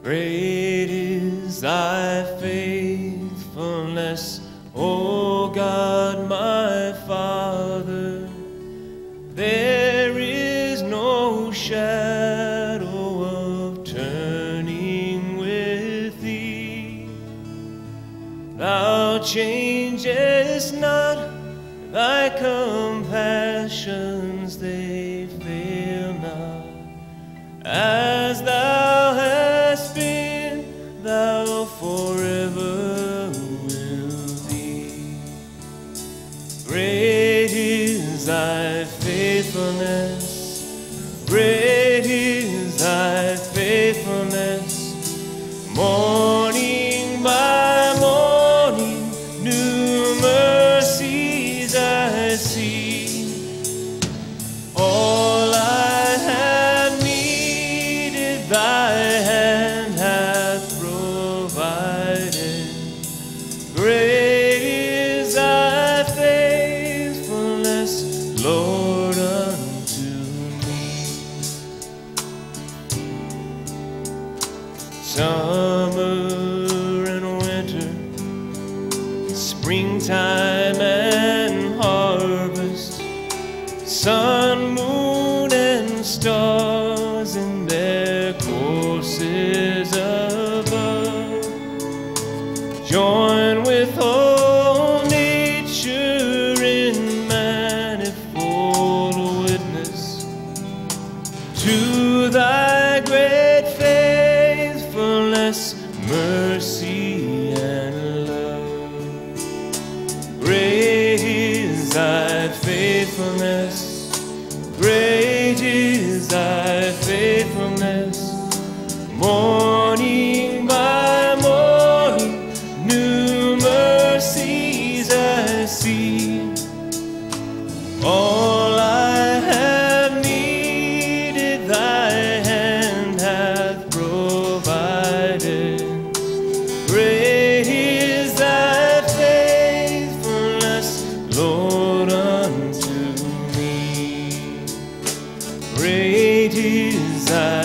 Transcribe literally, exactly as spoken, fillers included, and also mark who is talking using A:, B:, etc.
A: Great is thy faithfulness, O God my Father. There is no shadow of turning with thee. Thou changest not, thy compassions they fail not. As thou hast been, thou forever wilt be. Great is thy faithfulness, great is thy faithfulness. Morning by morning, new mercies I see. All I have needed, thy hand hath provided. Great is thy faithfulness, Lord, unto me. Summer and winter, springtime and harvest, sun, moon, and stars in their courses above, join with all nature in manifold witness to thy great faithfulness, mercy, and love. Great is thy faithfulness, great is thy faithfulness. Morning by morning, new mercies I see. All I have needed, thy hand hath provided. Great is thy faithfulness, Lord, unto me. Great is thy